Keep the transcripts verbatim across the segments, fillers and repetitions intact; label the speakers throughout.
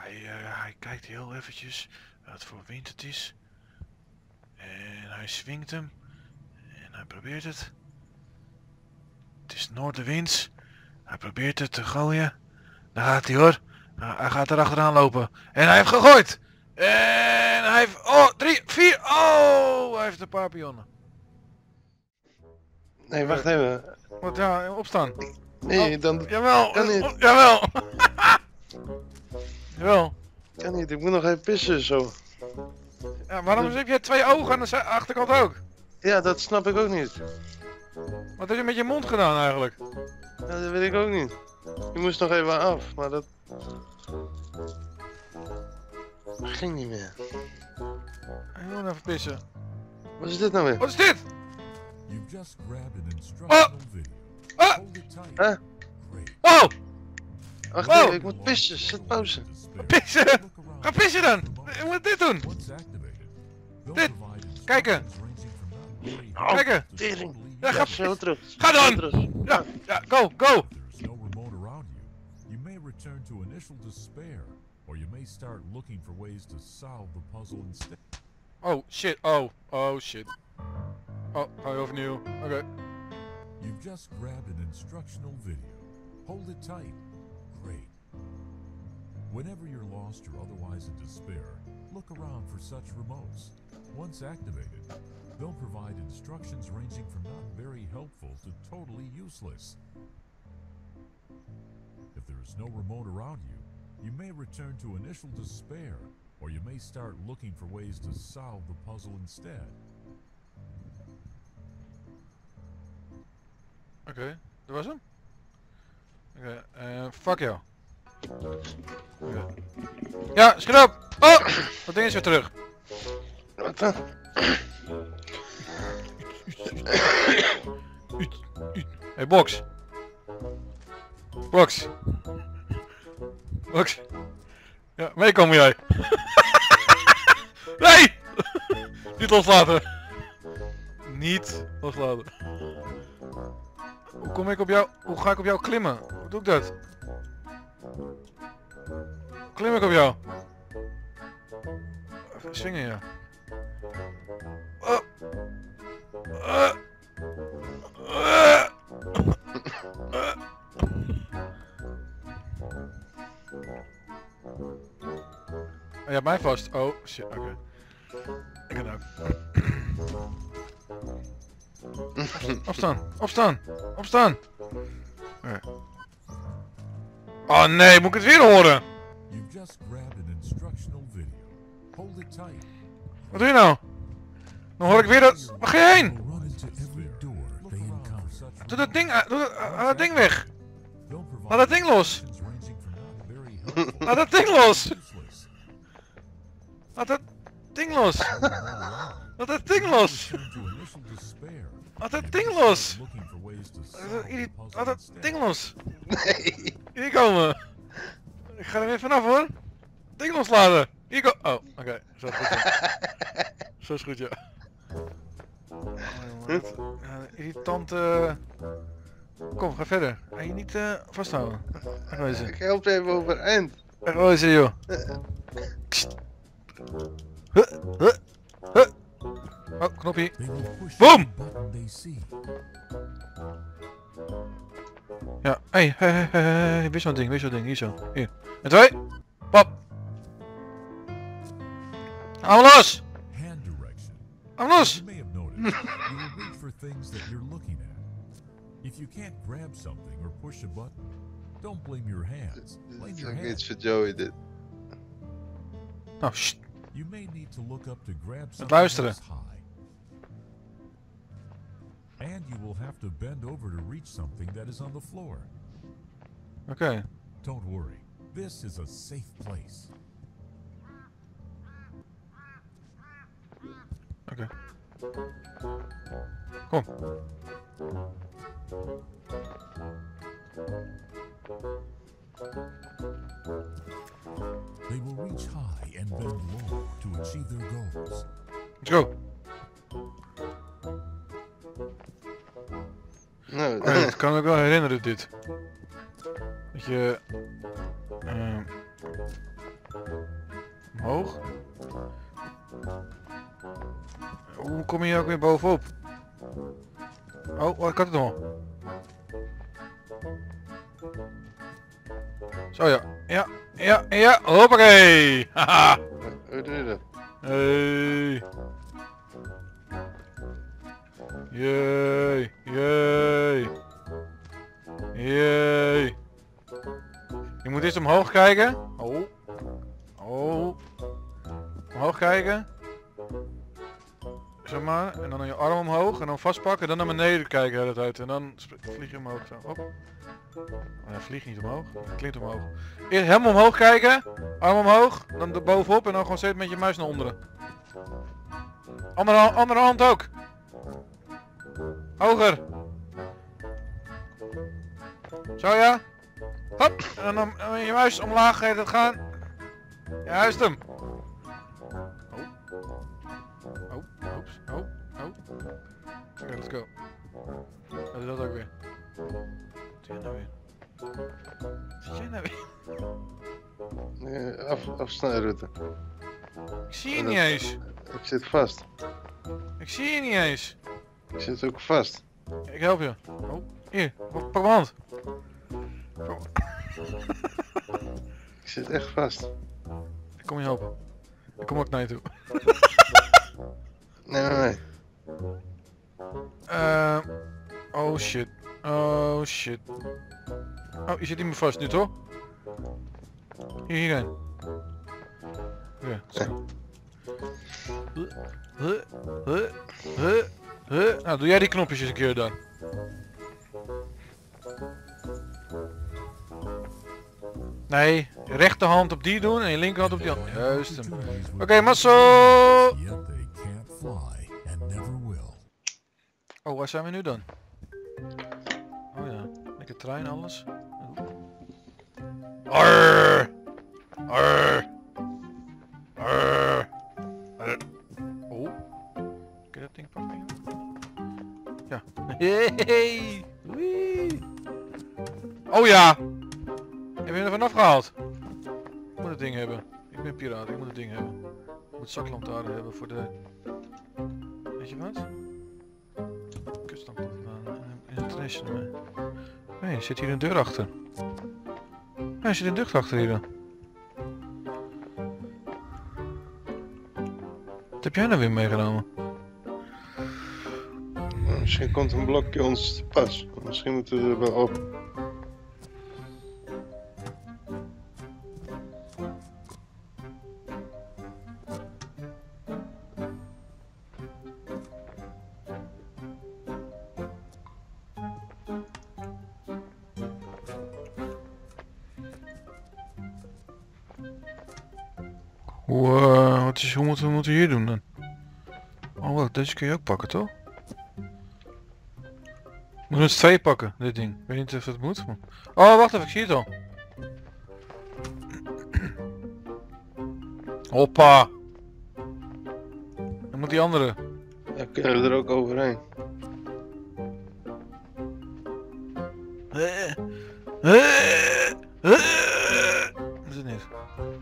Speaker 1: Hij, uh, hij kijkt heel eventjes wat voor wind het is. En hij swingt hem. En hij probeert het. Het is noordenwind. Hij probeert het te gooien. Daar gaat hij hoor. Nou, hij gaat er achteraan lopen. En hij heeft gegooid. En hij heeft... Oh, drie, vier. Oh, hij heeft een paar pionnen.
Speaker 2: Nee, wacht even.
Speaker 1: Wat, ja, opstaan.
Speaker 2: Nee,
Speaker 1: oh,
Speaker 2: dan...
Speaker 1: Jawel.
Speaker 2: Kan niet.
Speaker 1: Oh, jawel. Jawel.
Speaker 2: Kan niet, ik moet nog even pissen zo.
Speaker 1: Ja, waarom heb jij twee ogen aan de achterkant ook?
Speaker 2: Ja, dat snap ik ook niet.
Speaker 1: Wat heb je met je mond gedaan eigenlijk?
Speaker 2: Ja, dat weet ik ook niet. Je moest nog even af, maar dat... ging niet meer.
Speaker 1: Ik wil even pissen.
Speaker 2: Wat is dit nou weer?
Speaker 1: Wat is dit?
Speaker 3: Oh!
Speaker 1: Oh!
Speaker 2: Huh?
Speaker 1: Oh!
Speaker 2: Wacht
Speaker 1: Oh!
Speaker 2: even, ik moet pissen, zet pauze.
Speaker 1: Pissen! Ga pissen dan! Je moet dit doen! Dit! Kijken!
Speaker 2: Oh,
Speaker 1: Kijken!
Speaker 2: tering.
Speaker 1: Ja, ga,
Speaker 2: Ja, zo terug.
Speaker 1: ga
Speaker 2: Zo
Speaker 1: dan!
Speaker 2: terug.
Speaker 1: Ja, ja, go, go! Oh shit, oh, oh shit. Oh, ga je overnieuw. Oké. Okay.
Speaker 3: You've just grabbed an instructional video. Hold it tight. Great. Whenever you're lost or otherwise in despair, look around for such remotes. Once activated, they'll provide instructions ranging from not very helpful to totally useless. If there is no remote around you, you may return to initial despair, or you may start looking for ways to solve the puzzle instead.
Speaker 1: Oké, okay, dat was hem? Oké, okay, uh, fuck jou. Okay. Ja, schiet op! Oh! Dat ding is weer terug.
Speaker 2: Wat dan?
Speaker 1: Hey, box. Box. Box. Ja, meekomen jij. Nee! Niet loslaten. Niet loslaten. Hoe kom ik op jou? Hoe ga ik op jou klimmen? Hoe doe ik dat? Hoe klim ik op jou? Even swingen, ja. Oh. Uh. Uh. Uh. Oh, je hebt mij vast. Oh shit, oké. Okay. Ik kan ook. Opstaan, opstaan, opstaan. Okay. Oh nee, moet ik het weer horen? Wat doe je nou? Dan hoor ik weer dat... Waar ga je heen? Doe dat ding, doe dat, uh, dat ding weg. Laat dat ding los. Laat dat ding los. Laat dat ding los. Laat dat ding los. Laat dat ding los. Laat dat ding los.
Speaker 2: Nee.
Speaker 1: Hier komen. Ik ga er weer vanaf hoor. Ding loslaten. Hier komen. Oh, oké. Okay. Zo is goed ja. Zo is goed ja. Oh, jongen, ja, irritante... Kom, ga verder. Ga je niet uh, vasthouden. Wegwezen.
Speaker 2: Ik help even overeind.
Speaker 1: Wegwezen joh. Huh, huh, huh. Oh, knopje. Boom! Ja, hé, hé, hé, hé, weer zo'n ding, weer zo'n ding, hier zo. Hier. En twee. Pap. Hou los! Hou los!
Speaker 3: If you can't grab something or push a button, don't blame your hands. Blame your hands.
Speaker 2: Iets voor Joey dit.
Speaker 1: Oh, shit.
Speaker 3: You may need to look up to grab something
Speaker 1: luisteren.
Speaker 3: high. And you will have to bend over to reach something that is on the floor.
Speaker 1: Oké. Okay.
Speaker 3: Don't worry. This is a safe place.
Speaker 1: Oké. Okay. Kom.
Speaker 3: They will reach high and bend low to achieve their goals.
Speaker 1: Let's go.
Speaker 2: Nou,
Speaker 1: oh, ja, dat kan me ook wel herinneren dit. Dat je... Uh, Omhoog. Hoe kom je hier ook weer bovenop? Oh, wat kan het nog? Zo ja. Ja, ja, ja. Hoppakee. Haha.
Speaker 2: Hoe doe je dat?
Speaker 1: Hey. Jee. Jee. Jee. Je moet eerst omhoog kijken. Oh. Oh. Omhoog kijken. Zeg maar. En dan je arm omhoog. En dan vastpakken. En dan naar beneden kijken de hele tijd. En dan vlieg je omhoog zo. Hop. Oh, ja, vlieg niet omhoog. Klinkt omhoog. Eerst helemaal omhoog kijken. Arm omhoog. Dan er bovenop. En dan gewoon steeds met je muis naar onderen. Andere, andere hand ook. Hoger. Zo ja. Hop. En dan met je muis omlaag gaat het gaan. Juist hem. Oh. Oh. Oeps. Oh. Oh. Oké, okay, let's go. Oh, doe dat ook weer. Wat zie jij nou weer? Wat zie jij nou weer?
Speaker 2: Nee, af, afsnijroute.
Speaker 1: Ik zie je niet eens.
Speaker 2: Ik zit vast.
Speaker 1: Ik zie je niet eens.
Speaker 2: Ik zit ook vast.
Speaker 1: Ik help je. Oh, hier, pak mijn hand.
Speaker 2: Ik zit echt vast.
Speaker 1: Ik kom je helpen. Ik kom ook naar je toe.
Speaker 2: Nee, nee, nee.
Speaker 1: Uh, oh shit. Oh shit. Oh, je zit niet meer vast nu toch? Hier, hierheen. Ja, zo. Huh, huh, huh, huh. Nou, doe jij die knopjes eens een keer dan. Nee, je rechterhand op die doen en je linkerhand op die hand. Juist hem. Oké, okay, Masso! Oh, waar zijn we nu dan? Oh ja, lekker trein alles. Arr! Arr! Arr! Arr! Oh. Kun je dat ding pakken? Ja. Hey! Wee! Oh ja! Heb je er vanaf gehaald? Ik moet het ding hebben. Ik ben piraat, ik moet het ding hebben. Ik moet zaklantaarn hebben voor de... Weet je wat? International. Nee, er zit hier een deur achter. Ja, er zit een deur achter hier dan. Wat heb jij nou weer meegenomen?
Speaker 2: Misschien komt een blokje ons te pas. Misschien moeten we er wel op.
Speaker 1: Hoe, uh, wat is, hoe moeten we moeten hier doen dan? Oh wacht, deze kun je ook pakken toch? We moeten het twee pakken, dit ding. Ik weet niet of het moet. Maar... Oh wacht even, ik zie het al. Hoppa! Dan moet die andere.
Speaker 2: Ja, kunnen we er ook overheen.
Speaker 1: Uh, uh, uh. Is het niet?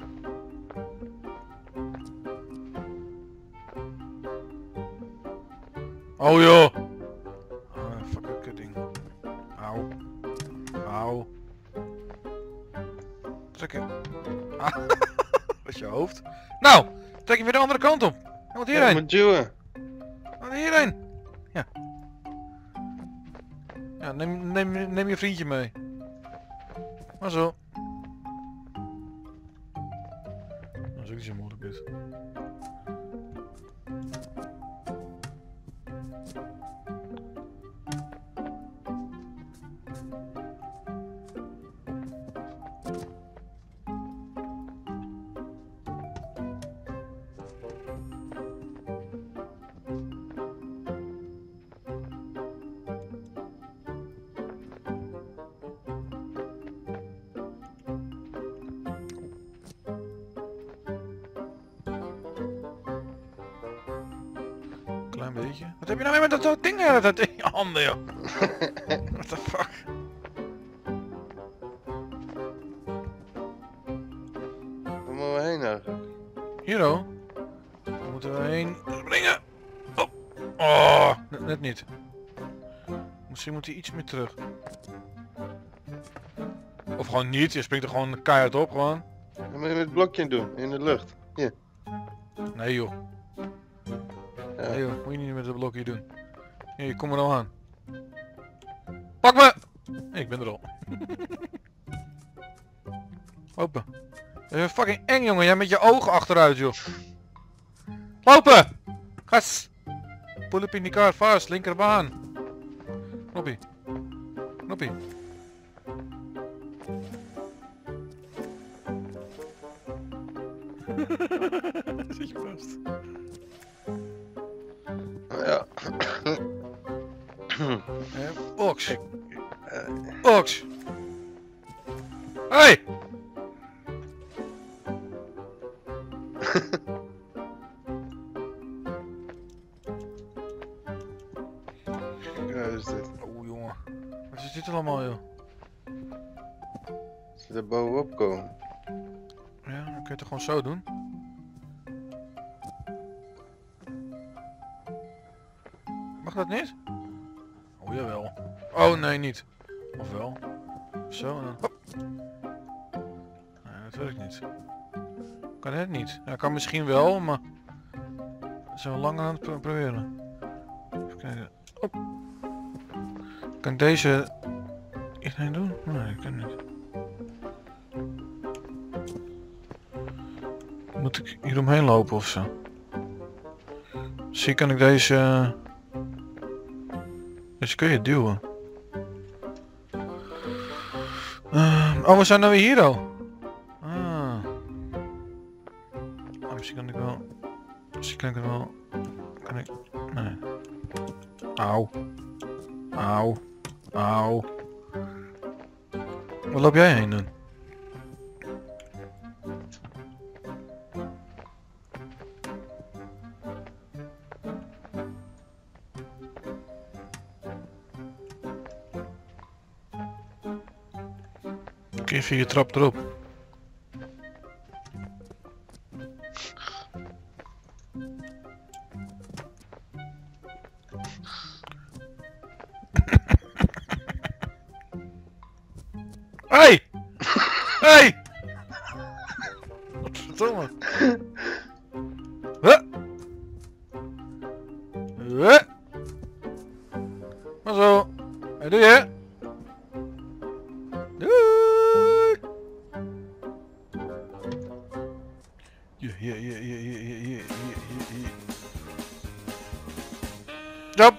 Speaker 1: Oh joh! Ah, fucking kutding. Auw. Auw. Trekken. Ah. Dat is je hoofd. Nou! Trek je weer de andere kant op. Hij moet hierheen.
Speaker 2: Ja, moet duwen.
Speaker 1: Moet hierheen. Ja. Ja, neem, neem, neem je vriendje mee. Maar zo. Dat is ook niet zo moeilijk dit. Klein beetje. Wat heb je nou weer met dat ding uit dat in je handen, joh? What the fuck?
Speaker 2: We gaan we heen eigenlijk?
Speaker 1: Hier oh. Daar moeten we heen springen. Oh, oh net, net niet. Misschien moet hij iets meer terug. Of gewoon niet, je springt er gewoon keihard op gewoon.
Speaker 2: Dan moet je met het blokje doen, in de lucht. Hier.
Speaker 1: Nee joh.
Speaker 2: Ja.
Speaker 1: Nee joh, moet je niet met het blokje doen. Hier, kom er nou aan. Pak me! Nee, ik ben er al. Open. Dat is fucking eng jongen, jij met je ogen achteruit joh. Lopen! Gas! Pull up in die car, vast, linkerbaan. Knoppie. Knoppie. Zit je vast.
Speaker 2: Ja.
Speaker 1: Eh, Ox. Ox. Hey!
Speaker 2: Ja, is dit.
Speaker 1: Oh jongen. Wat is dit allemaal joh?
Speaker 2: Ze er bovenop komen.
Speaker 1: Ja, dan kun je het gewoon zo doen. Mag dat niet? Oh jawel. Oh nee niet. Of wel? Zo en dan hop. Nee, dat werkt niet. Kan het niet. Ja, kan misschien wel, maar... Zijn we lang aan het pro proberen. Even kijken. Hop. Kan ik deze... Iedereen doen? Nee, dat kan niet. Moet ik hier omheen lopen of zo? Zie kan ik deze... Deze kun je duwen. Uh, oh, we zijn nou weer hier al. Ah. Oh, misschien kan ik wel... Misschien kan ik er wel... Kan ik... Nee. Auw. Auw. Auw. Waar loop jij heen dan? Kun je via je trap erop? Hey! Hey! Wat verdomme? Huh? Huh? Maar zo. Hey, doe je? Doei! Hier, hier, hier, hier, hier, hier, hier, hier, hier. Jump!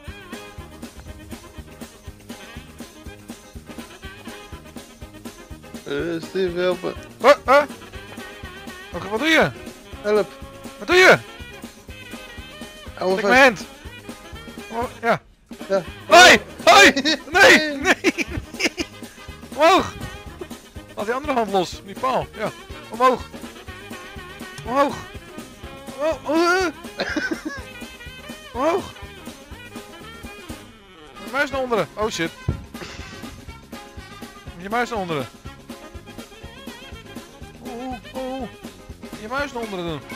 Speaker 2: Uh, Steve, helpen.
Speaker 1: Huh? Huh? Oké, wat doe je?
Speaker 2: Help.
Speaker 1: Wat doe je?
Speaker 2: Hou me
Speaker 1: Tik
Speaker 2: vast.
Speaker 1: mijn hand! Oh, ja.
Speaker 2: Ja.
Speaker 1: Hoi! Hoi! Nee! Nee! Omhoog! Laat die andere hand los, die paal. Ja. Omhoog! Omhoog! Oh, oh, uh. Omhoog! Je muis naar onderen. Oh shit. Je muis naar onderen. Oh, oh. Je muis naar onderen doen.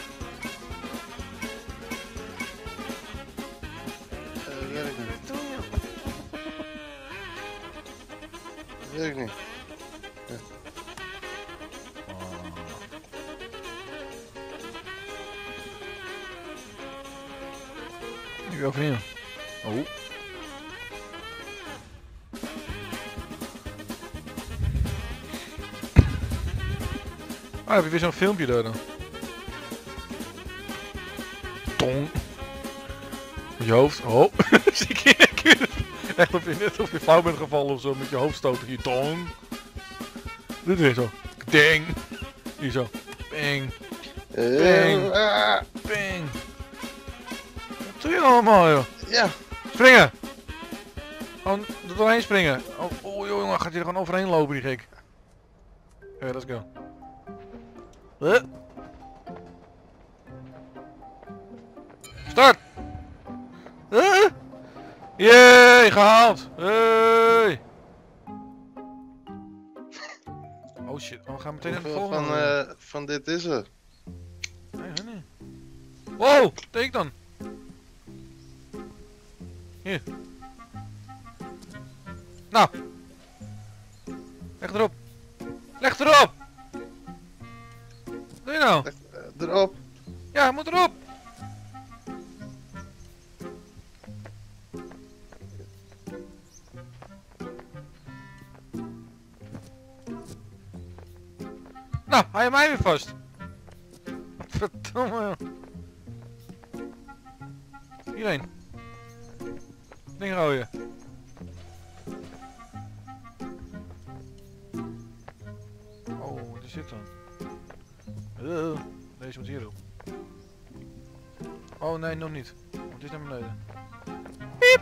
Speaker 2: Uh, dat werkt niet. Dat werkt niet. Ja.
Speaker 1: Ik ga overheen. Oh. Ah, heb je weer zo'n filmpje daar dan? Tong. Met je hoofd. Oh. Zie ik hier. Echt of je net of je flauw bent gevallen of zo met je hoofd stoten hier. Tong. Dit weer zo. Ding. Hier zo. Bang. Bang.
Speaker 2: Uh, ah.
Speaker 1: Bang. Wat doe je allemaal joh?
Speaker 2: Ja.
Speaker 1: Springen! Gewoon er doorheen springen. Oh, oh joh, jongen, gaat hij er gewoon overheen lopen, die gek. Oké, let's go. Huh? Start! Huh? Yay, gehaald! Hey! Oh shit, oh, we gaan meteen naar de
Speaker 2: Hoeveel
Speaker 1: volgende.
Speaker 2: van, uh, van dit is er?
Speaker 1: Wow, denk dan. Hier. Nou. Leg erop. Leg erop. Wat doe je nou?
Speaker 2: Leg, uh, erop.
Speaker 1: Ja, moet erop. Nou, hou je mij weer vast. Verdomme joh. Hierheen. Ding gooien. Oh, wat is dit dan? Uh, deze moet hierop. Oh nee, nog niet. Het is naar beneden. Piep!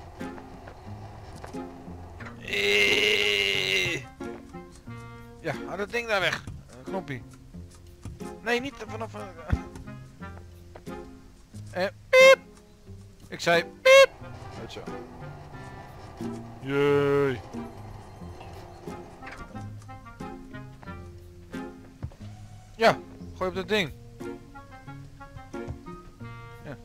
Speaker 1: Eeeh. Ja, hou dat ding daar weg. Een knoppie. Nee, niet vanaf... Eh, piep! Ik zei piep! Goed zo. Jee. Ja, gooi op dat ding. Ja.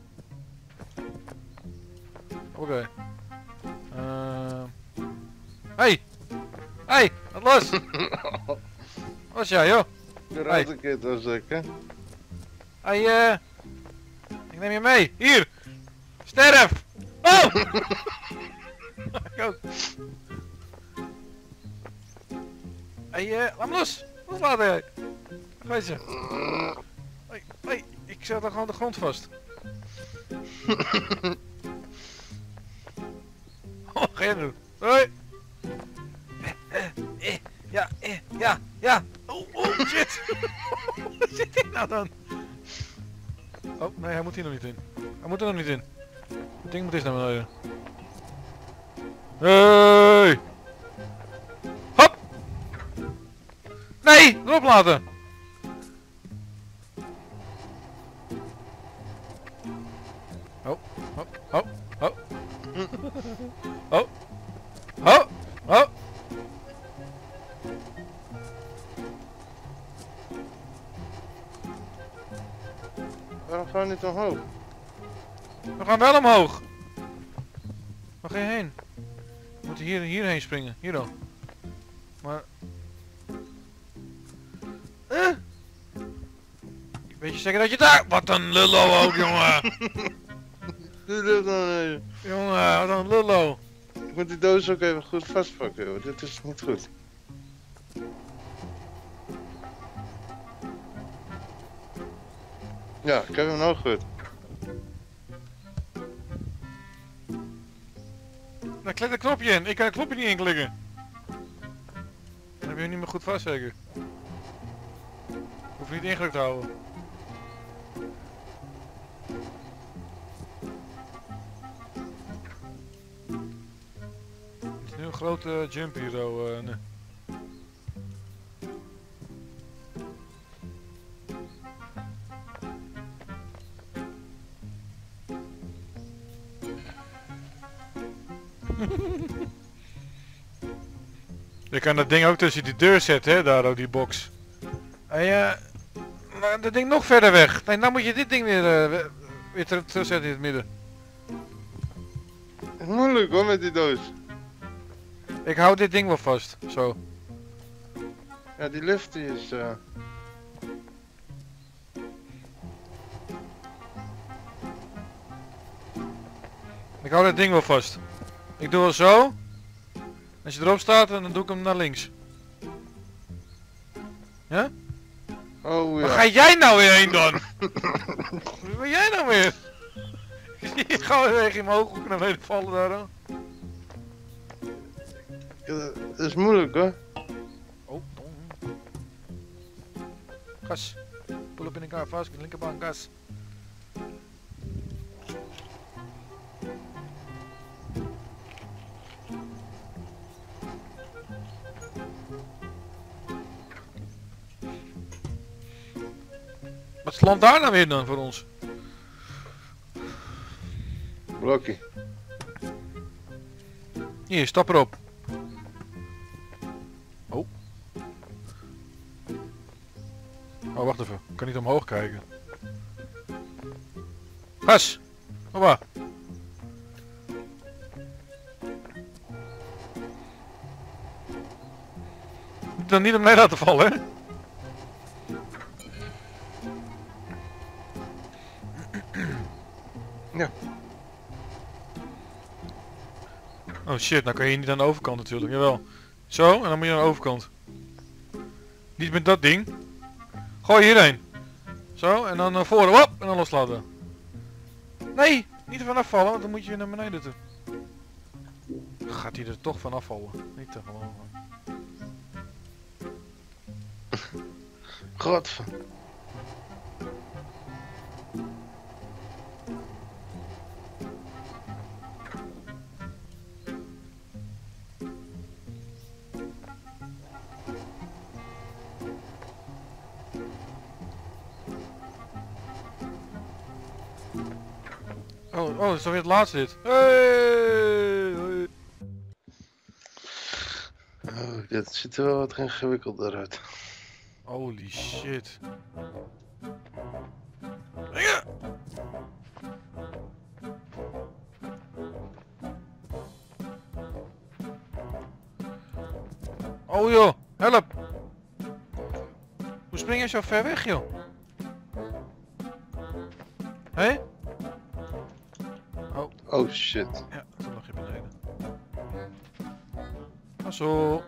Speaker 1: Oké. Okay. Uh... Hey! Hey! Wat los? Wat was jij joh?
Speaker 2: Karate Kid was ik, hè?
Speaker 1: Hey, eh... ik neem je mee. Hier! Sterf! Oh! Ik ook. Hey, eh, laat me los! Loslaten jij! Weet je? Hey, hey, ik zet er gewoon de grond vast. Oh, ga je doen? Hoi! Eh, eh, eh, ja, eh, ja, ja! Oh, oh, shit! Wat zit hier nou dan? Oh, nee, hij moet hier nog niet in. Hij moet er nog niet in. Het ding moet eens naar beneden. Hey! Hop! Nee! Erop laten! Oh, oh, oh, oh. Oh. Oh, oh.
Speaker 2: Waarom gaan we niet omhoog?
Speaker 1: We gaan wel omhoog. Waar ga je heen? We moeten hier, hierheen springen. Hier dan. Maar... Eh? Weet je zeker dat je daar... Wat een lullo ook, jongen.
Speaker 2: Doe dit dan even.
Speaker 1: Jongen, wat een lullo.
Speaker 2: Ik moet die doos ook even goed vastpakken, joh. Dit is niet goed. Ja, ik heb hem nou goed.
Speaker 1: Daar klik een knopje in. Ik kan het knopje niet inklikken. Dan heb je hem niet meer goed vast zeker. Hoef je niet ingedrukt te houden. Het is nu een grote jump hier zo. Uh, nee. Je kan dat ding ook tussen die deur zetten, hè, daar ook die box. En ja, maar dat ding nog verder weg. Nee, nou moet je dit ding weer, uh, weer terug, terugzetten in het midden.
Speaker 2: Het is moeilijk hoor met die doos.
Speaker 1: Ik hou dit ding wel vast, zo.
Speaker 2: Ja, die lift die is... Uh...
Speaker 1: Ik hou dit ding wel vast. Ik doe wel zo. Als je erop staat, dan doe ik hem naar links. Ja?
Speaker 2: Oh ja.
Speaker 1: Waar ga jij nou weer heen dan? Waar ben jij nou weer? Ik ga weer weg in mijn oog naar beneden vallen daar dan.
Speaker 2: Ja, dat is moeilijk hoor.
Speaker 1: Oh, oh. Gas. Pull up in elkaar vast, linkerbaan, gas. Wat landt daar nou weer dan voor ons?
Speaker 2: Blokkie.
Speaker 1: Hier, stap erop. Oh. Oh, wacht even. Ik kan niet omhoog kijken. Gas! Hoppa! Dan niet om mij laten vallen, hè?
Speaker 2: Ja.
Speaker 1: Oh shit, nou kan je niet aan de overkant natuurlijk, jawel. Zo, en dan moet je aan de overkant. Niet met dat ding. Gooi hierheen. Zo, en dan naar voren, hop, en dan loslaten. Nee, niet ervan afvallen, want dan moet je weer naar beneden toe. Gaat hij er toch van afvallen? Niet te geloven.
Speaker 2: Godver.
Speaker 1: Oh, oh, dat is alweer het laatste dit. Hey, hey.
Speaker 2: Oh, dit ziet er wel wat ingewikkelder uit.
Speaker 1: Holy shit. Ja. Oh joh, help! Hoe spring je zo ver weg joh? Hé? Hey? Oh.
Speaker 2: Oh shit.
Speaker 1: Ja, toen lag je beneden. Ah, zo.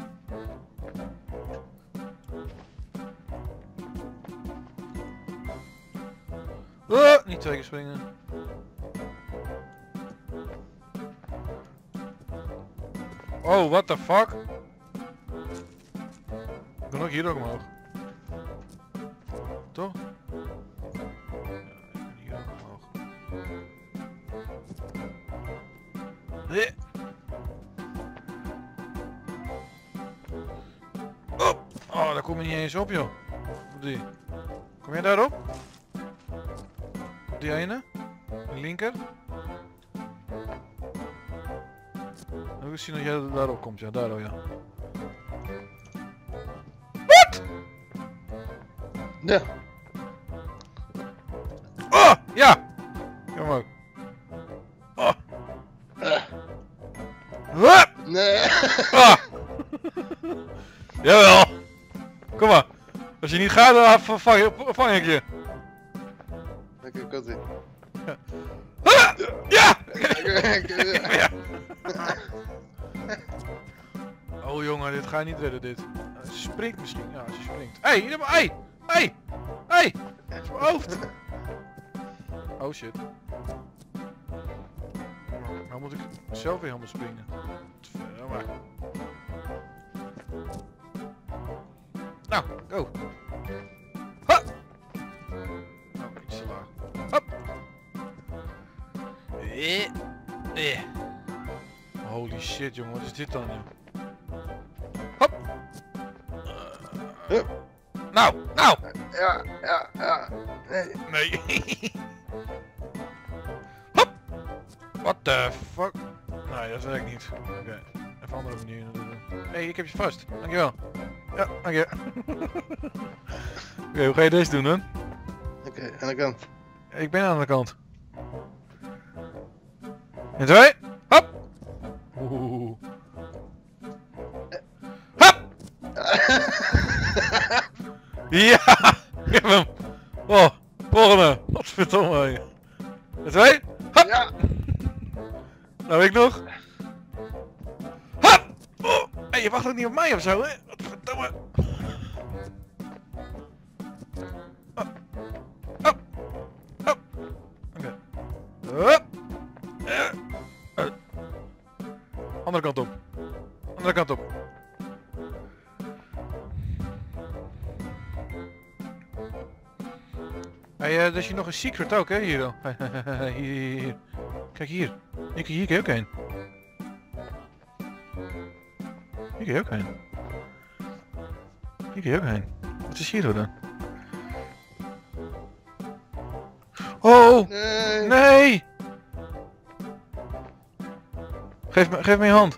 Speaker 1: Uh, niet twee keer springen. Oh, what the fuck? Ik kan ook hier ook omhoog. Toch? Ja, ik kan hier ook omhoog. Nee. Oh, oh, daar kom je niet eens op joh. Op die. Kom jij daarop? Op die ene? De linker? Dan wil zien dat jij daarop komt, ja, daar oh ja. Wat?
Speaker 2: Ja.
Speaker 1: Oh, ja! Kom ook. Oh.
Speaker 2: Uh.
Speaker 1: Hup!
Speaker 2: Nee.
Speaker 1: Ah. Jawel! Kom maar! Als je niet gaat, dan vang, vang ik je!
Speaker 2: Lekker kotie.
Speaker 1: Ah! Ja!
Speaker 2: Ja.
Speaker 1: Oh jongen, dit ga je niet redden dit. Uh, ze springt misschien. Ja, ze springt. Hé, hey, hey! Hey! Hey! Dat is mijn hoofd! Oh shit. Nou moet ik zelf weer helemaal springen. Ja, maar. Nou, go! Ha! Oh, iets te laag. Hop! Eh, eh. Holy shit jongen, wat is dit dan? Joh? Hop!
Speaker 2: Hup.
Speaker 1: Nou, nou!
Speaker 2: Ja, ja, ja. Nee.
Speaker 1: Nee. Hop! What the fuck? Nee, dat werkt niet. Oké, okay. Even een andere manier. Hé, hey, ik heb je vast. Dankjewel. Ja, dank je. Oké, okay, hoe ga je deze doen dan?
Speaker 2: Oké, okay, aan de kant.
Speaker 1: Ik ben aan de kant. En twee. Hop! Oeh. Hop! Ja! Ik heb hem! Oh, volgende! Wat verdomme! En twee. Hop!
Speaker 2: Ja!
Speaker 1: Nou, ik nog. Hop! Oh! Hey, je wacht ook niet op mij of zo, hè? Wat verdomme! Hop! Hop! Hop! Oké. Hop! Uh. Uh. Andere kant op. Andere kant op. Hey, uh, er is hier nog een secret ook, hè? Hier, hier, hier, hier. Kijk hier. Hier, hier kun je ook heen. Hier kun je ook heen. Hier kun je ook heen. Wat is hier dan? Oh!
Speaker 2: Nee.
Speaker 1: Nee! Geef me, geef me je hand.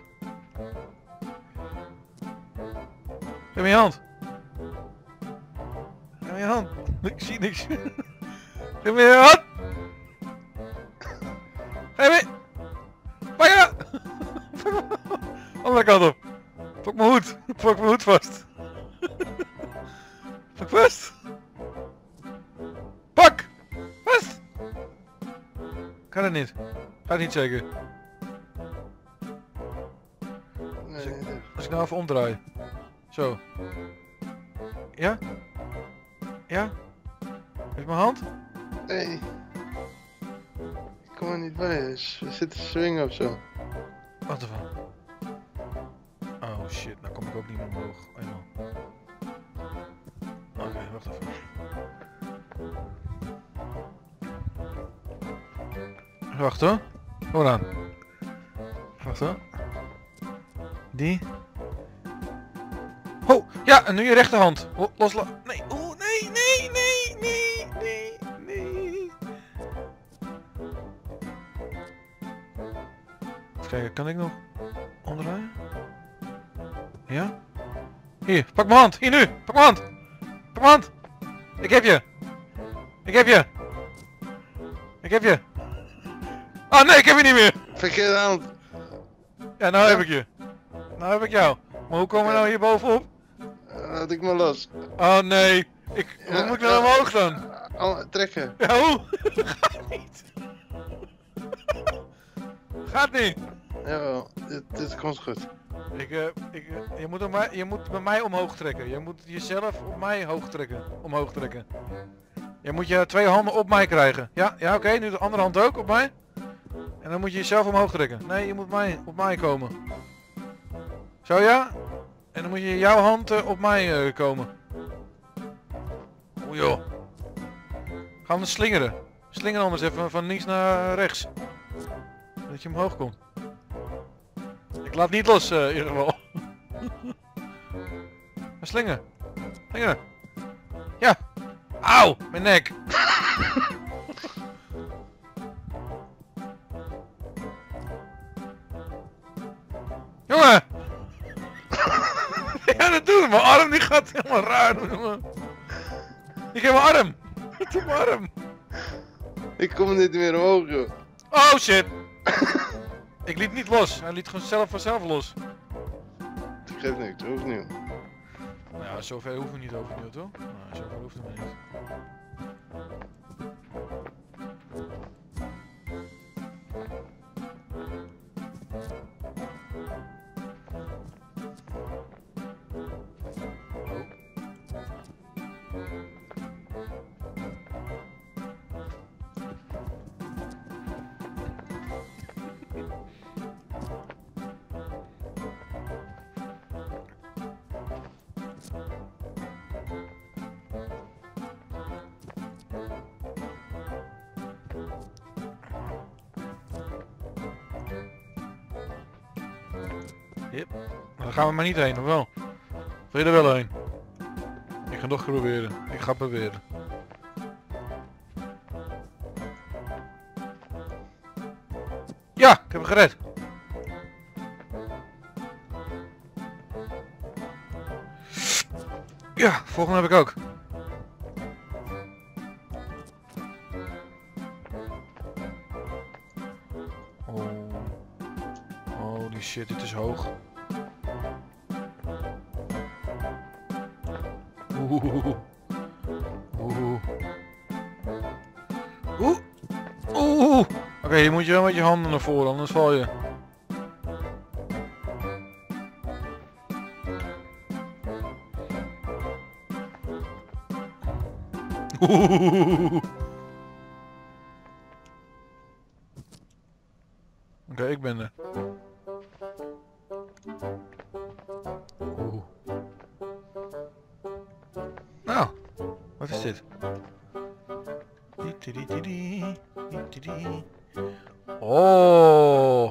Speaker 1: Geef me je hand. Geef me je hand. Ik zie niks. Geef me je hand. kant op. Pak mijn hoed. Pak mijn hoed vast. Pak vast. Pak! Vast! Kan het niet. Gaat niet zeker.
Speaker 2: Nee, nee, nee.
Speaker 1: Als ik nou even omdraai. Zo. Ja? Ja? Heb je mijn hand?
Speaker 2: Nee. Ik kom er niet bij. Dus we zitten te swingen of zo.
Speaker 1: Wat ervan? Oh shit, nou kom ik ook niet meer omhoog. Eenmaal. Oké, okay, wacht even. Wacht hoor. Kom aan. Wacht hoor. Die. Oh, ja, en nu je rechterhand. Oh, losla... Nee, oh, nee, nee, nee, nee, nee, nee. Even kijken, kan ik nog omdraaien? Ja? Hier, pak mijn hand. Hier nu, pak mijn hand. Pak mijn hand. Ik heb je. Ik heb je. Ik heb je. Oh nee, ik heb je niet meer.
Speaker 2: Verkeerde hand.
Speaker 1: Ja, nou heb ik je. Nou heb ik jou. Maar hoe komen we nou hier bovenop?
Speaker 2: Laat ik maar los.
Speaker 1: Oh nee. Ik, hoe
Speaker 2: Ja,
Speaker 1: moet ik nou
Speaker 2: ja.
Speaker 1: omhoog dan?
Speaker 2: Al- trekken.
Speaker 1: Ja, hoe? Gaat niet. Gaat niet.
Speaker 2: Jawel, dit, dit komt goed.
Speaker 1: Ik, uh, ik, uh, je, moet op mij, je moet bij mij omhoog trekken. Je moet jezelf op mij hoog trekken. Omhoog trekken. Je moet je twee handen op mij krijgen. Ja, ja oké. Okay. Nu de andere hand ook op mij. En dan moet je jezelf omhoog trekken. Nee, je moet mij, op mij komen. Zo ja? En dan moet je jouw hand uh, op mij uh, komen. Oeh joh. Gaan we slingeren. Slingeren anders even van links naar rechts. Dat je omhoog komt. Ik laat niet los uh, in ieder geval. Slingen. Slingeren. Ja. Auw, mijn nek. Jongen. Ja, dat doet mijn arm, die gaat helemaal raar doen. Ik heb mijn arm. Ik heb mijn arm.
Speaker 2: Ik kom niet meer omhoog, joh.
Speaker 1: Oh shit. Ik liet niet los, hij liet gewoon zelf vanzelf los.
Speaker 2: Dat geeft niks, dat hoeft niet.
Speaker 1: Nou ja, zover hoeven we niet overnieuw toch? Nou, zover hoeft het maar niet. Yep. Maar daar gaan we maar niet heen, of wel? Wil je er wel heen? Ik ga nog proberen. Ik ga proberen. Ja, ik heb hem gered. Ja, volgende heb ik ook. Oh. Holy shit, dit is hoog. Oeh. Oeh. Oeh. Oeh. Oké, okay, je moet je wel met je handen naar voren, anders val je. Oeh. Oké, okay, ik ben er. Oeh. Nou, wat is dit? Oh.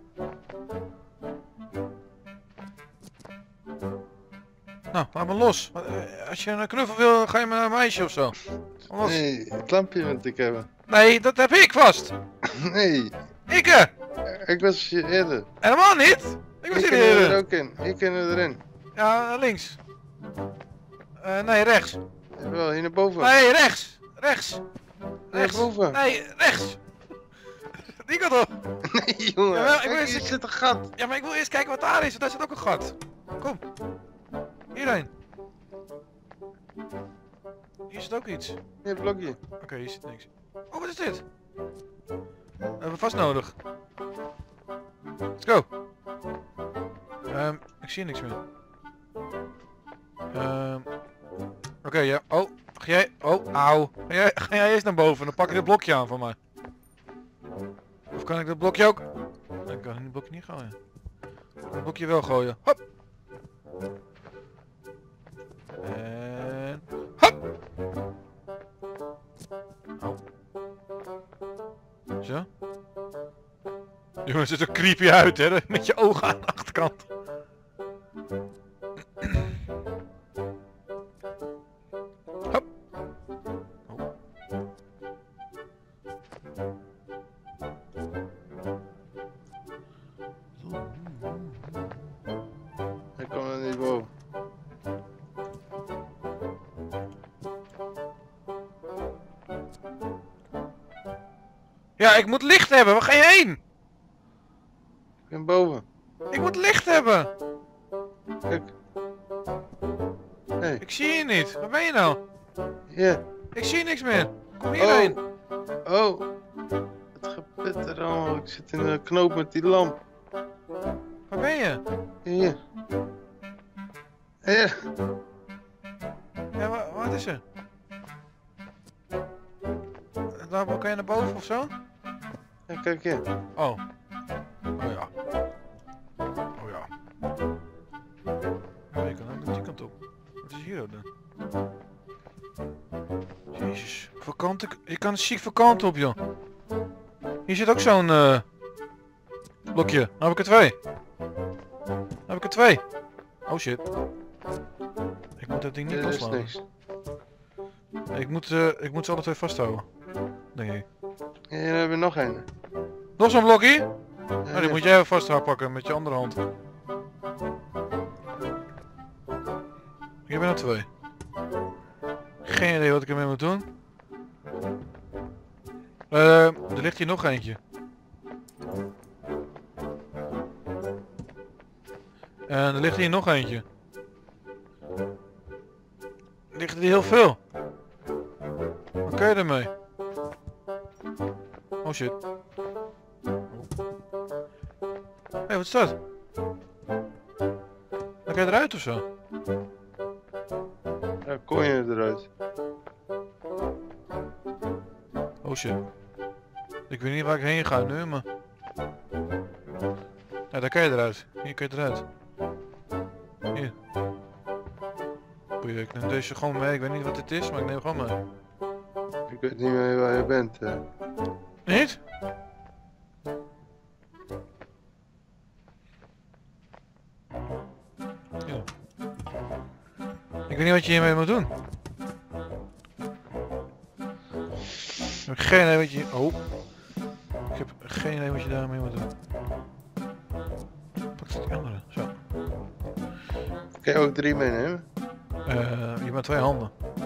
Speaker 1: Nou, laat me los. Als je een knuffel wil, ga je met een meisje of zo. Los.
Speaker 2: Nee, het lampje moet ik hebben.
Speaker 1: Nee, dat heb ik vast.
Speaker 2: Nee,
Speaker 1: Ik eh.
Speaker 2: ik was hier eerder.
Speaker 1: Helemaal niet. Ik was
Speaker 2: Ik
Speaker 1: hier
Speaker 2: kan er
Speaker 1: eerder.
Speaker 2: ook in. Ik kan er erin.
Speaker 1: Ja, links. Uh, nee, rechts.
Speaker 2: Wel, hier naar boven.
Speaker 1: Nee, rechts. Rechts.
Speaker 2: Naar
Speaker 1: Rechts.
Speaker 2: boven.
Speaker 1: Nee, rechts. Die kant op!
Speaker 2: Nee, jongen.
Speaker 1: Jawel, ik
Speaker 2: Kijk,
Speaker 1: wil
Speaker 2: hier
Speaker 1: eens-
Speaker 2: zit een gat.
Speaker 1: Ja, maar ik wil eerst kijken wat daar is, want daar zit ook een gat. Kom. Hierheen. Hier zit ook iets.
Speaker 2: Hier, blokje.
Speaker 1: Oké, okay, hier zit niks. Oh, wat is dit? Dat hebben we vast nodig. Let's go. Um, ik zie niks meer. Um, Oké, okay, ja. Oh, ga jij... Oh, auw. Ga jij, ga jij eerst naar boven, dan pak ik dit blokje aan van mij. Of kan ik dat blokje ook... Ik kan het blokje niet gooien. Het blokje wel gooien. Hop. En... Hop. Au. Zo. Jongens, het ziet er creepy uit, hè? Met je ogen aan de achterkant. Hop. Oh.
Speaker 2: Hij komt er niet boven.
Speaker 1: Ja, ik moet licht hebben. Waar ga je heen?
Speaker 2: Ik ben boven.
Speaker 1: Ik moet licht hebben.
Speaker 2: Kijk. Hey,
Speaker 1: Ik zie je niet. Waar ben je nou?
Speaker 2: hier.
Speaker 1: Ik zie niks meer. Kom hierheen.
Speaker 2: Oh. Oh. Het gebeurt er allemaal. Ik zit in een knoop met die lamp.
Speaker 1: Waar ben je?
Speaker 2: Hier. Hier.
Speaker 1: Ja, wa wat is er? Daar kan je naar boven of zo?
Speaker 2: Ja, kijk hier.
Speaker 1: Oh. Oh ja. Oh ja. Ja, je kan ook die kant op. Wat is hier ook dan? Jezus. Vakant, je kan chic vakant op, joh. Hier zit ook zo'n uh, blokje. Nou heb ik er twee. Nou heb ik er twee. Oh shit. Ik moet dat ding niet
Speaker 2: Dit is
Speaker 1: loslaten.
Speaker 2: niks.
Speaker 1: Ik moet, uh, ik moet ze alle twee vasthouden. Denk ik.
Speaker 2: Ja, hier hebben we nog een.
Speaker 1: Nog zo'n blokje?
Speaker 2: Ja,
Speaker 1: Nou, die moet jij even vastpakken met je andere hand. Ik heb er twee. Geen idee wat ik ermee moet doen. Uh, er ligt hier nog eentje. En er ligt hier nog eentje. Er ligt er heel veel. Wat kun je ermee? Oh shit. Hé, hey, wat is dat? Dan kan je eruit of zo?
Speaker 2: Ja, kon je eruit.
Speaker 1: Oh shit. Ik weet niet waar ik heen ga nu, maar... Ja, daar kan je eruit. Hier kan je eruit. Hier. Boeien, ik neem deze gewoon mee. Ik weet niet wat dit is, maar ik neem hem gewoon mee.
Speaker 2: Ik weet niet meer waar je bent. Uh.
Speaker 1: Niet? Ja. Ik weet niet wat je hiermee moet doen. Ik heb geen idee wat je... Oh. Ik heb geen idee wat je daarmee moet doen. Pak die andere. Zo.
Speaker 2: Kan je ook drie meenemen?
Speaker 1: Uh, je hebt maar twee handen.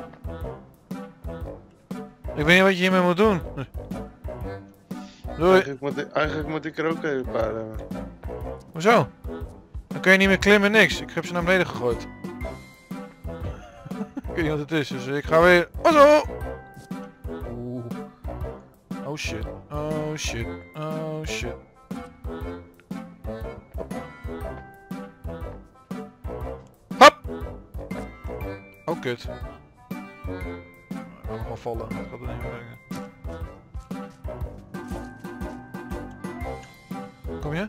Speaker 1: Ik weet niet wat je hiermee moet doen. Doei.
Speaker 2: Eigenlijk moet, ik, eigenlijk moet ik er ook een paar hebben.
Speaker 1: Hoezo? Dan kun je niet meer klimmen, niks. Ik heb ze naar beneden gegooid. Ik weet niet wat het is, dus ik ga weer... Oh zo! Oeh. Oh shit. Oh shit. Oh shit. Hop! Oh kut. Allemaal vallen, dat gaat er niet meer werken. Kom je?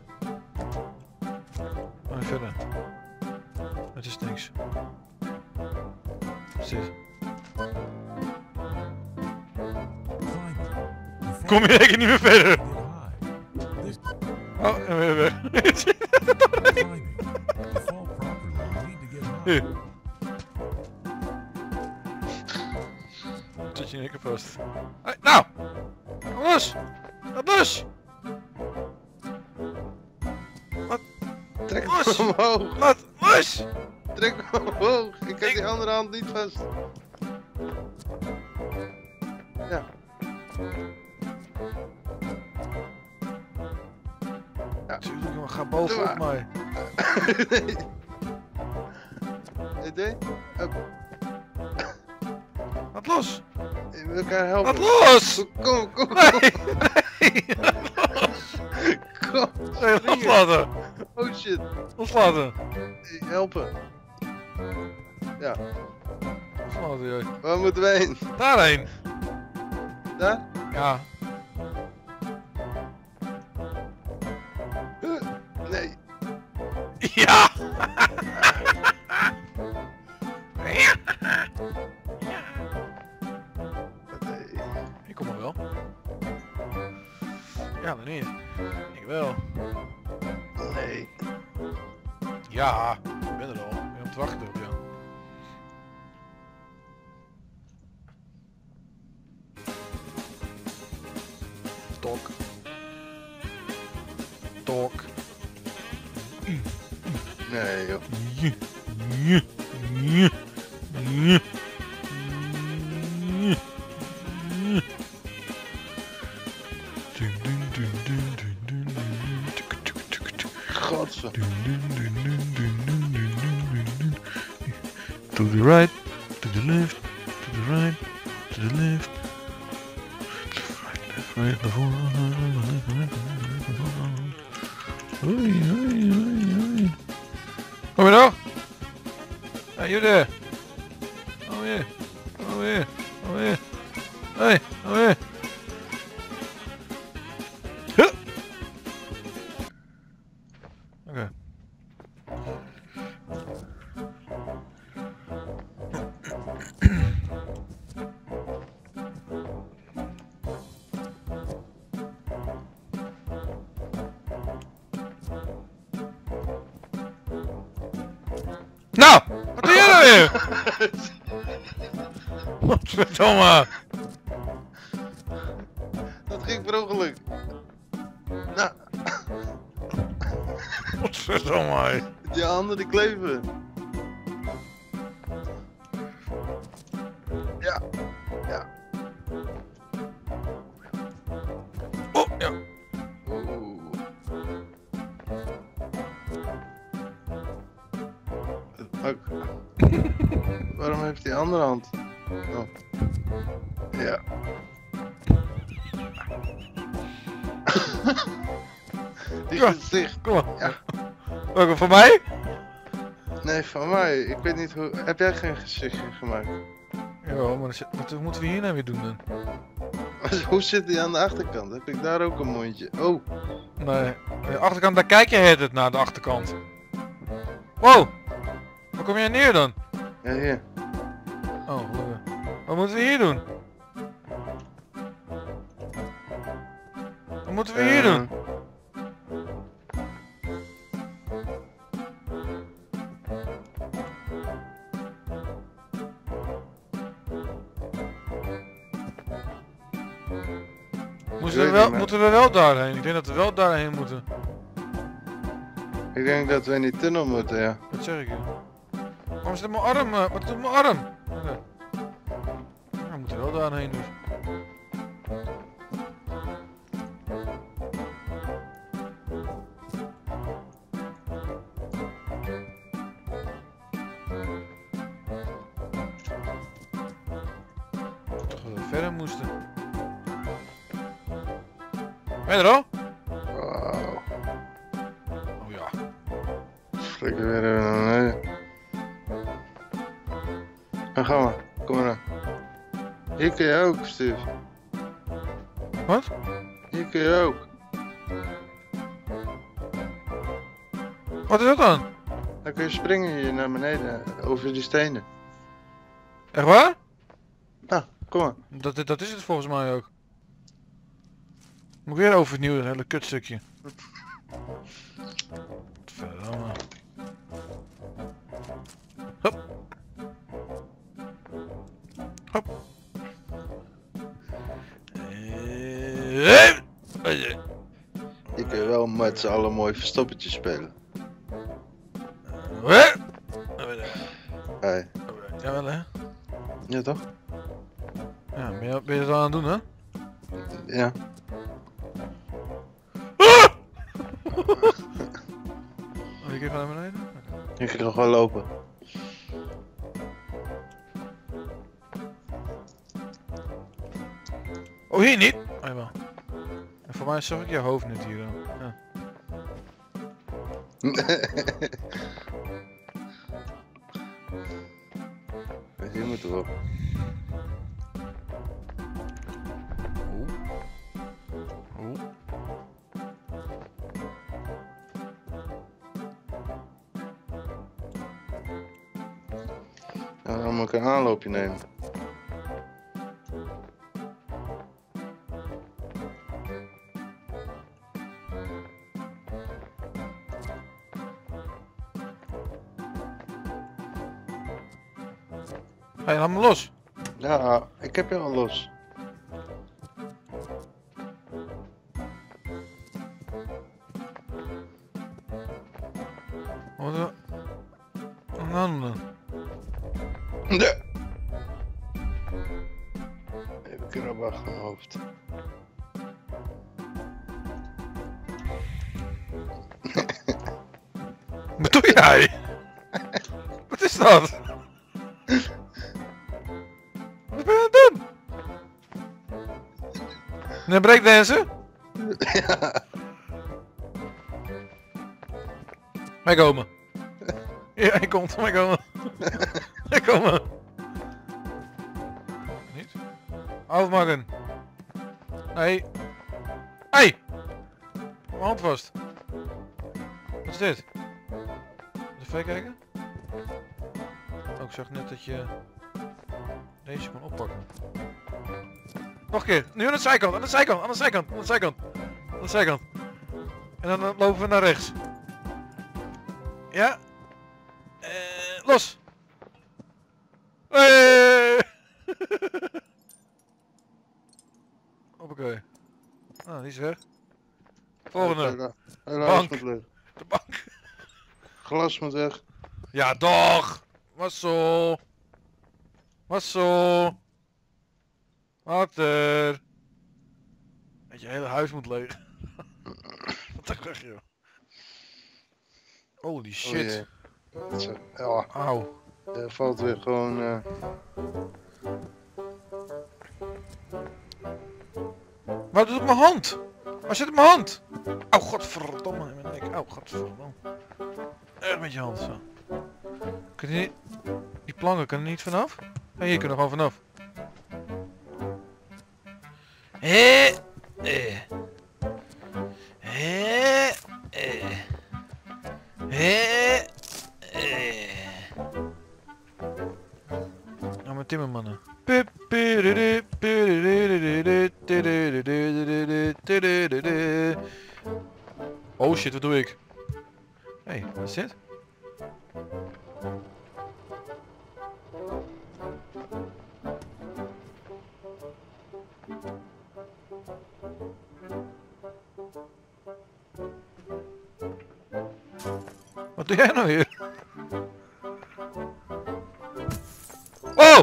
Speaker 1: Oh, verder. Het is niks. Wat is dit? Kom je eigenlijk niet meer verder? Oh, en weer weg. Hier. Zit je in één keer vast. Hey, nou! Kom los! Ga los!
Speaker 2: Trek
Speaker 1: Los!
Speaker 2: hem omhoog!
Speaker 1: Laat los!
Speaker 2: Trek hem omhoog! Ik heb
Speaker 1: Ik-
Speaker 2: die andere hand niet vast. Ja. Ja.
Speaker 1: Tuurlijk, jongen, ga bovenop
Speaker 2: Doe
Speaker 1: mij.
Speaker 2: nee. Idee? Up.
Speaker 1: Laat los!
Speaker 2: Ik wil elkaar helpen.
Speaker 1: Laat los!
Speaker 2: Kom, kom, kom.
Speaker 1: Nee! Nee! Laat los!
Speaker 2: Kom.
Speaker 1: Nee, loslaten!
Speaker 2: Oh shit.
Speaker 1: Loslaten!
Speaker 2: Nee, helpen. Ja.
Speaker 1: Loslaten, joh.
Speaker 2: Waar moeten we heen?
Speaker 1: Daarheen!
Speaker 2: Daar?
Speaker 1: Ja.
Speaker 2: Huh. Nee.
Speaker 1: Ja!
Speaker 2: Nee.
Speaker 1: Ik kom er wel. Ja, dan niet. Ik wel.
Speaker 2: Nee.
Speaker 1: Ja, ik ben er al. Ik ben aan het wachten op jou. Tok. Tok.
Speaker 2: Nee joh.
Speaker 1: Ja, ja, ja, ja.
Speaker 2: Godver.
Speaker 1: To the right, to the left, to the right, to the left. Left, right, left, right. Oei, oei, oei, oei. Kom je nog? Hey, you there. Oh yeah, oh yeah, oh yeah. Hey, oh yeah. Huh. Okay. Nou, wat doe jij nou weer? Wat verdomme.
Speaker 2: Dat ging per ongeluk. Nou,
Speaker 1: Wat verdomme.
Speaker 2: die handen die kleven. Ja, ja.
Speaker 1: Oh, ja.
Speaker 2: Oeh. Ook. Waarom heeft die andere hand? Oh. Ja. Die
Speaker 1: Ja.
Speaker 2: gezicht.
Speaker 1: Kom maar.
Speaker 2: Ja.
Speaker 1: Welke van mij?
Speaker 2: Nee, van mij. Ik weet niet hoe. Heb jij geen gezichtje gemaakt?
Speaker 1: Jawel, maar dat- wat moeten we hier nou weer doen dan?
Speaker 2: Hoe zit die aan de achterkant? Heb ik daar ook een mondje? Oh.
Speaker 1: Nee, de achterkant, daar kijk je het naar de achterkant. Wow! Waar kom jij neer dan?
Speaker 2: Ja, hier.
Speaker 1: Oh, gelukkig. Wat moeten we hier doen? Wat moeten we hier
Speaker 2: Eh,
Speaker 1: doen? Moeten we,
Speaker 2: weet
Speaker 1: wel,
Speaker 2: niet, maar-
Speaker 1: moeten we wel daarheen? Ik denk dat we wel daarheen moeten.
Speaker 2: Ik denk dat we in die tunnel moeten, ja.
Speaker 1: Wat zeg ik je? Waarom zit mijn arm? eh, Wat doet mijn arm? Oké. Ja, we moeten wel daarheen dus. Toch wel verder moesten. Ben je er al?
Speaker 2: Wauw.
Speaker 1: Oh ja.
Speaker 2: Flikker weer even naar beneden. Dan gaan we. Kom maar aan. Hier kun je ook, Steve.
Speaker 1: Wat?
Speaker 2: Hier kun je ook.
Speaker 1: Wat is dat dan?
Speaker 2: Dan kun je springen hier naar beneden. Over die stenen.
Speaker 1: Echt waar?
Speaker 2: Nou, kom maar.
Speaker 1: Dat, dat is het volgens mij ook. Moet ik weer overnieuw, een hele kutstukje. Verdomme. Hop. Hop. Eh, eh,
Speaker 2: Hier kun je wel met z'n allen mooi verstoppertje spelen.
Speaker 1: eh.
Speaker 2: Hey.
Speaker 1: Jawel hè?
Speaker 2: Ja toch?
Speaker 1: Ja, ben je, ben je het al aan het doen hè?
Speaker 2: Ja.
Speaker 1: Ah!
Speaker 4: je gewoon naar beneden?
Speaker 2: Ik ga gewoon lopen.
Speaker 4: Oh, hier niet! Oh, jawel. En voor mij zag ik je hoofd niet hier. Ja.
Speaker 2: Hier moeten we op.
Speaker 4: Oeh. Oeh.
Speaker 2: Ja, dan moet ik een aanloopje nemen.
Speaker 4: Hé, hey, laat me los.
Speaker 2: Ja, ik heb je al los.
Speaker 4: Wat dan? Wat dan dan?
Speaker 2: Nee. Even krabben achter mijn hoofd.
Speaker 4: Wat doe jij? Wat is dat? Wat ben je aan het doen? Nee, breakdansen?
Speaker 2: Ja.
Speaker 4: Mij komen. Ja, hij komt, mij komen. Mij komen. Niet? Afmaken. Nee. Hey! Mijn hand vast. Wat is dit? Even kijken. Oh, ik zag net dat je deze kon oppakken. Nog een keer. Nu aan de zijkant, aan de zijkant, aan de zijkant, aan de zijkant. Aan de zijkant. En dan uh, lopen we naar rechts. Ja. Uh, los. Hey! Hoppakee. Ah, die is weg. Volgende.
Speaker 2: Helaas
Speaker 4: Bank.
Speaker 2: moet weg.
Speaker 4: De bank.
Speaker 2: Glas moet weg.
Speaker 4: Ja, toch! Wassel! Wassel! Water! Dat je hele huis moet leeg. Wat een krijg je? Holy shit.
Speaker 2: Oh jee. Zo, ja,
Speaker 4: Auw.
Speaker 2: er valt weer gewoon... Uh...
Speaker 4: Waar doet het mijn hand? Waar zit het mijn hand? Auw, godverdomme in mijn nek. Auw, godverdomme. Erg met je hand zo. Kun je niet... Die planken kunnen er niet vanaf? Ja, hier kunnen we gewoon vanaf. Hé! Eh. Hé! Eh. Hé! Eh. Nou, mijn timmermannen. Oh shit, wat doe ik? Hé, hey, wat is dit? Wat doe jij nou hier? Oh!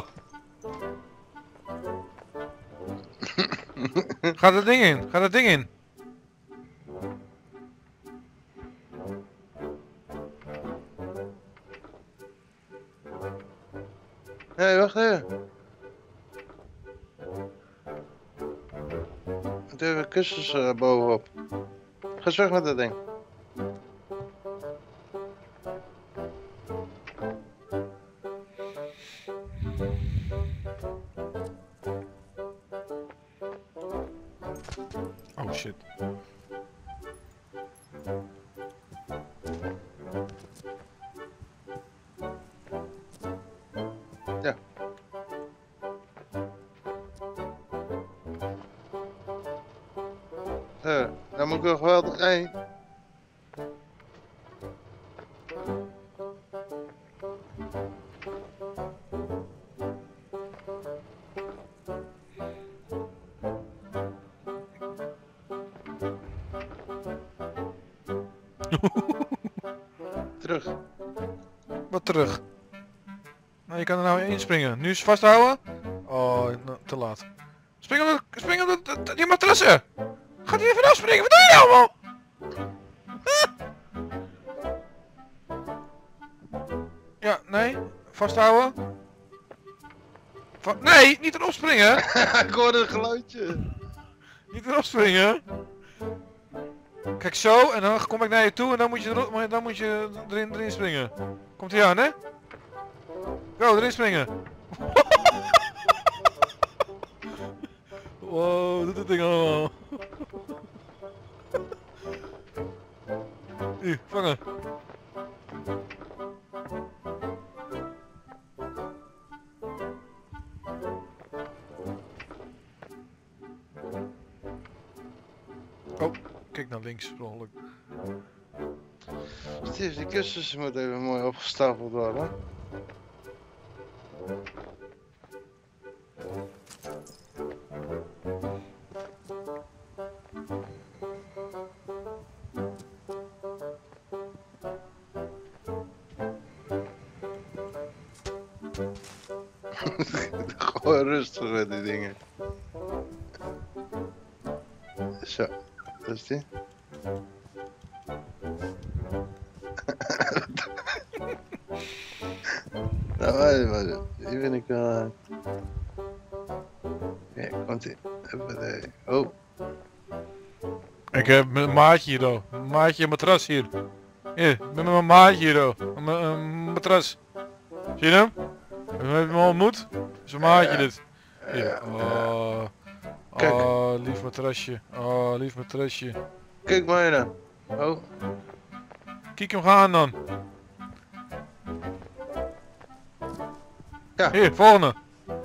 Speaker 4: Ga dat ding in, ga dat ding in.
Speaker 2: Hé, hey, wacht even. Ik heb even kussens uh, bovenop. Ga eens weg met dat ding.
Speaker 4: Oh shit.
Speaker 2: Ja. Uh, dan moet ik er geweldig heen. Terug.
Speaker 4: Wat terug? Nou, je kan er nou in springen. Nu is vasthouden. Oh, nou, te laat. Spring op de, spring op de, de, die matrassen! Gaat hij er vanaf springen? Wat doe je nou allemaal? Ja, nee. Vasthouden. Va nee, niet erop springen.
Speaker 2: Ik hoorde een geluidje.
Speaker 4: Niet erop springen. Kijk zo, en dan kom ik naar je toe en dan moet je, erop, dan moet je erin, erin springen. Komt hij aan, hè? Go, erin springen. Wow, doet het ding allemaal. Hier, vangen. Oh, kijk naar links, per ongeluk.
Speaker 2: Steve, die kussens moet even mooi opgestapeld worden. Gewoon rustig met die dingen. Zo, dat is die. Nou, wacht, wacht. Die vind ik wel... Uh... Ja, komt ie. Even, uh... Oh.
Speaker 4: Ik heb een maatje hier, oh. Een maatje, een matras hier. Hier, ik ben met mijn maatje hier, oh. Een, een matras. Zie je hem? Heb je hem al ontmoet? Dat is een maatje dit. Hier. Oh, oh, lief matrasje. Oh, lief matrasje.
Speaker 2: Kijk maar dan. Oh.
Speaker 4: Kijk hem gaan dan.
Speaker 2: Ja.
Speaker 4: Hier, volgende.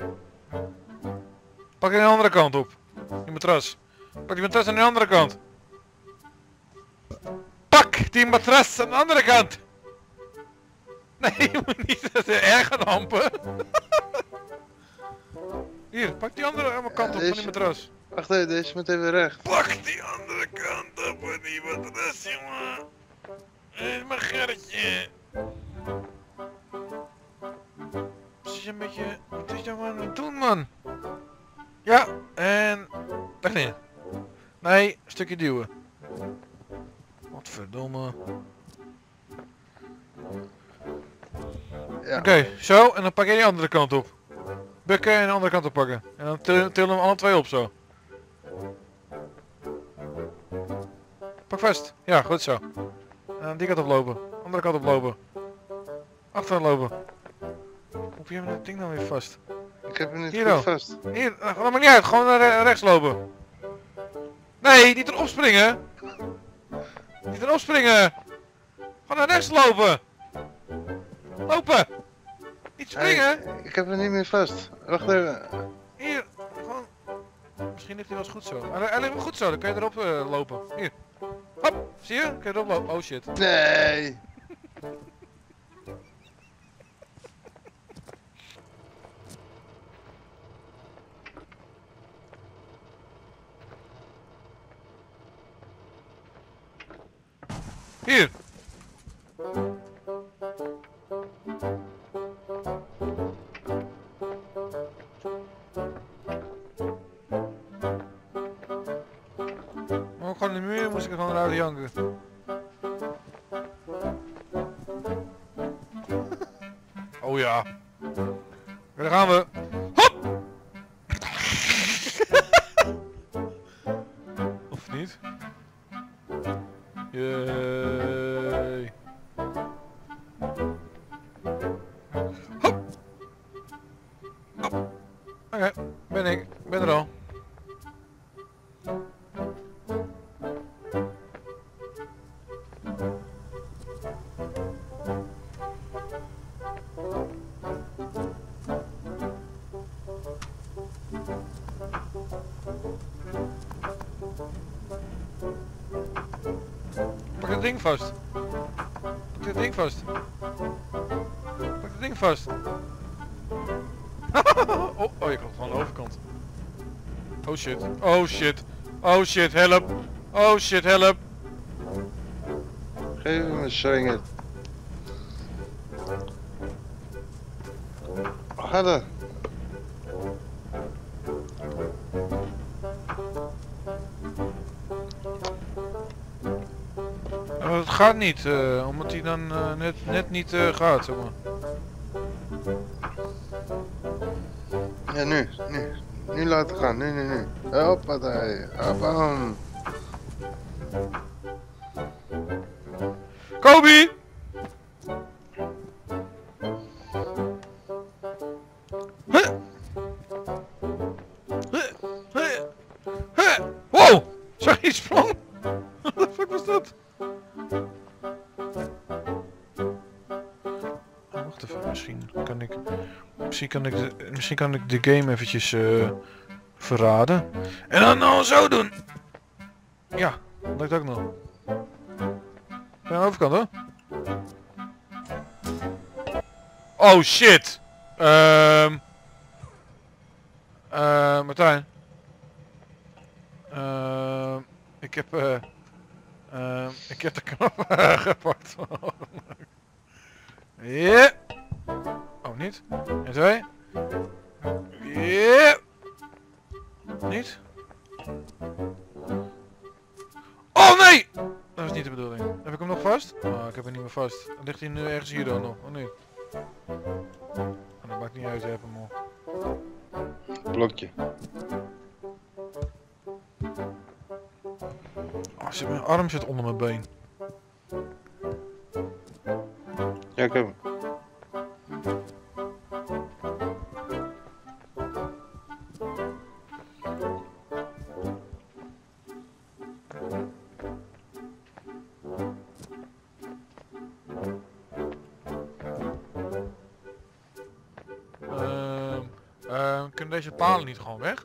Speaker 4: Pak die aan de andere kant op. Die matras. Pak die matras aan de andere kant. Pak die matras aan de andere kant. Nee, je moet niet dat erg gaan hampen. Hier, pak die andere kant op van die matras.
Speaker 2: Wacht even, deze moet even recht.
Speaker 4: Pak die andere kant op van die matras, jongen. Hé, mijn Gerritje. Precies een beetje... Wat is nou aan het doen, man? Ja, en... Leg neer. Nee, een stukje duwen. Wat verdomme.
Speaker 2: Ja.
Speaker 4: Oké, okay, zo. En dan pak jij die andere kant op. Bukken en de andere kant op pakken. En dan tillen til hem alle twee op zo. Pak vast. Ja, goed zo. En die kant oplopen. Andere kant oplopen. Achteruit lopen. Hoe heb je dat ding dan weer vast?
Speaker 2: Ik heb hem niet
Speaker 4: Hier
Speaker 2: goed
Speaker 4: dan.
Speaker 2: vast.
Speaker 4: Hier, dat maakt niet uit. Gewoon naar re rechts lopen. Nee, niet erop springen. Niet erop springen. Gewoon naar rechts lopen. Lopen. Niet springen.
Speaker 2: Hey, ik heb hem niet meer vast. Wacht even.
Speaker 4: Hier, gewoon. Misschien ligt hij wel eens goed zo. Hij, hij ligt wel goed zo, dan kan je erop uh, lopen. Hier. Hop, zie je? Kan je erop lopen. Oh shit.
Speaker 2: Nee.
Speaker 4: Hier. Gewoon de muur moest ik er gewoon eruit janken. Oh ja. Daar gaan we. Hop! Of niet? Yay. Hop! Hop! Oké, okay, ben ik. Ben er al. Pak het ding vast. Pak het ding vast. Pak het ding vast. oh, oh, je komt gewoon aan de overkant. Oh shit. Oh shit. Oh shit, help. Oh shit, help.
Speaker 2: Geef hem een swinger. Ga dan.
Speaker 4: Uh, het gaat niet, uh, omdat hij dan uh, net, net niet uh, gaat, zeg maar.
Speaker 2: Ja, nu, nu. Nu laten gaan, nu, nu, nu. Hoppatee. Bam.
Speaker 4: Kobe! Huh? Huh? Huh? Huh? Wow! Zag je sprong? Wat de fuck was dat? Oh, wacht even, misschien kan ik... Misschien kan ik de, misschien kan ik de game eventjes uh, verraden. En dan nou zo doen! Ja, dat lukt ook nog. Ben je aan de overkant hoor? Oh shit! Ehm... Uh, Martijn? Uh, ik heb... Uh, uh, ik heb de knop gepakt. Ja! Oh, niet? En twee? Ja! Niet? Oh nee! Dat is niet de bedoeling. Heb ik hem nog vast? Oh, ik heb hem niet meer vast. Dan ligt hij nu ergens hier dan nog. Oh nee. Oh, dat maakt niet uit, je hebt hem al.
Speaker 2: Blokje.
Speaker 4: Oh, zit mijn arm zit onder mijn been.
Speaker 2: Ja, ik heb hem.
Speaker 4: Uh, uh, kunnen deze palen niet gewoon weg?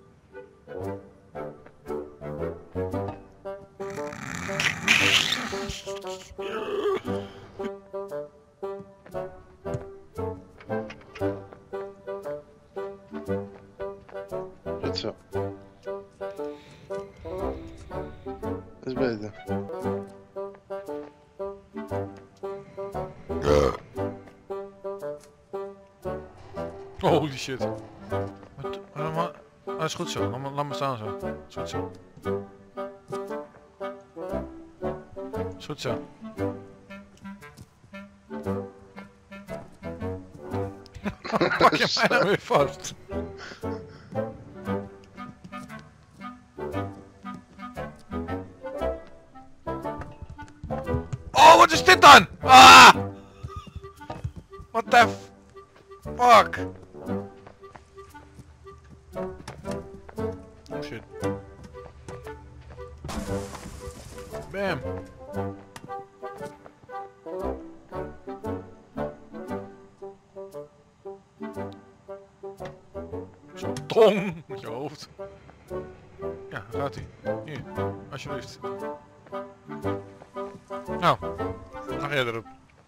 Speaker 2: Goed zo. Dat is beter.
Speaker 4: Holy shit. Wat? Uh, maar, dat is goed zo. Laat me, laat me staan zo. Dat is goed zo. Dat is goed zo. Pak je mij nou weer vast? Oh, wat is dit dan? Ah! What the fuck? Oh shit. Bam. Zo'n tong met je hoofd. Ja, daar gaat hij. Hier, alsjeblieft. Nou, dan ga jij erop.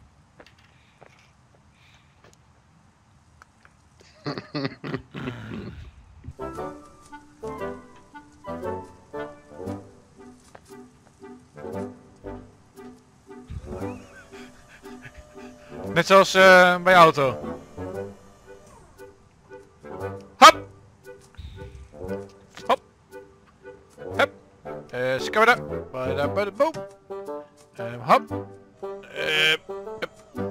Speaker 4: Net zoals uh, bij auto. Hop! Hop! Hup! Uh, skabada! Bada bada boom! Uh, hop! Uh, hup!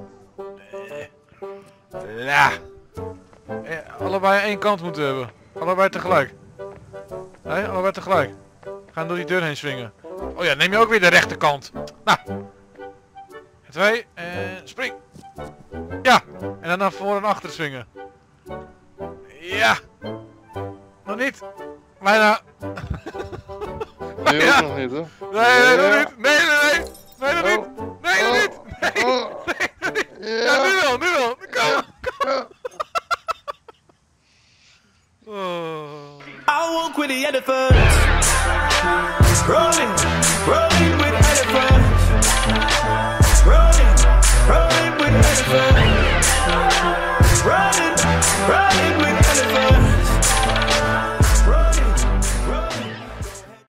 Speaker 4: Uh, la! Uh, allebei één kant moeten hebben. Allebei tegelijk. Nee, allebei tegelijk. Gaan door die deur heen swingen. Oh ja, neem je ook weer de rechterkant. Nou. Twee en spring. Ja. En dan naar voor en achter swingen. Ja. Nog niet. Bijna.
Speaker 2: Nee,
Speaker 4: Ja.
Speaker 2: ook nog niet hoor.
Speaker 4: Nee, nee, nog niet. Nee, nee, nee. Nee, nog niet.